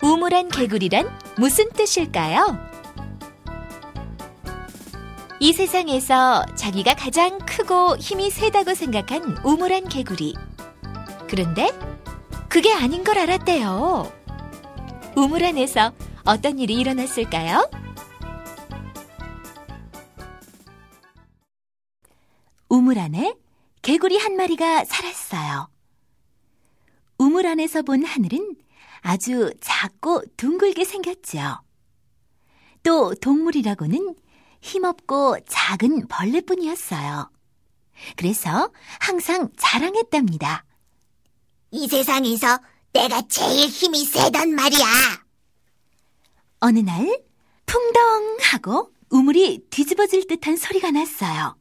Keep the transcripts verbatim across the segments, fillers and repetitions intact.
우물안 개구리란 무슨 뜻일까요? 이 세상에서 자기가 가장 크고 힘이 세다고 생각한 우물안 개구리. 그런데 그게 아닌 걸 알았대요. 우물 안에서 어떤 일이 일어났을까요? 우물 안에 개구리 한 마리가 살았어요. 우물 안에서 본 하늘은 아주 작고 둥글게 생겼죠. 또 동물이라고는 힘없고 작은 벌레뿐이었어요. 그래서 항상 자랑했답니다. 이 세상에서 내가 제일 힘이 세단 말이야. 어느 날 풍덩 하고 우물이 뒤집어질 듯한 소리가 났어요.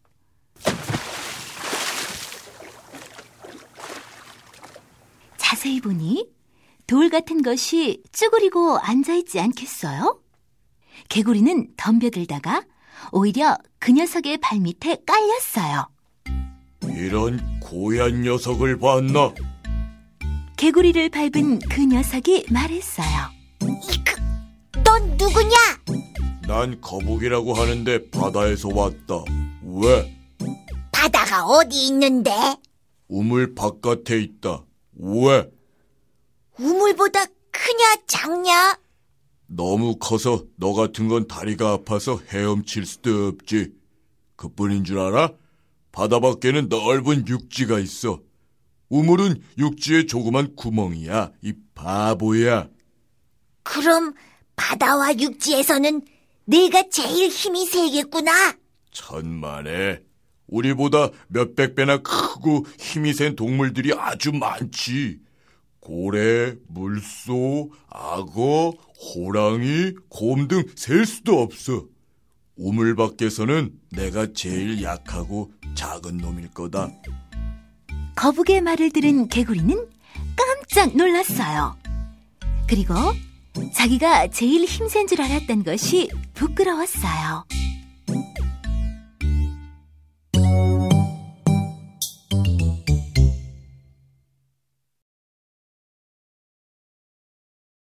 자세히 보니 돌 같은 것이 쭈그리고 앉아있지 않겠어요? 개구리는 덤벼들다가 오히려 그 녀석의 발밑에 깔렸어요. 이런 고얀 녀석을 봤나? 개구리를 밟은 그 녀석이 말했어요. 이크, 넌 누구냐? 난 거북이라고 하는데 바다에서 왔다. 왜? 바다가 어디 있는데? 우물 바깥에 있다. 왜? 우물보다 크냐 작냐? 너무 커서 너 같은 건 다리가 아파서 헤엄칠 수도 없지. 그뿐인 줄 알아? 바다 밖에는 넓은 육지가 있어. 우물은 육지의 조그만 구멍이야. 이 바보야. 그럼 바다와 육지에서는 내가 제일 힘이 세겠구나. 천만에. 우리보다 몇백 배나 크고 힘이 센 동물들이 아주 많지. 고래, 물소, 악어, 호랑이, 곰 등 셀 수도 없어. 우물 밖에서는 내가 제일 약하고 작은 놈일 거다. 거북의 말을 들은 개구리는 깜짝 놀랐어요. 그리고 자기가 제일 힘센 줄 알았던 것이 부끄러웠어요.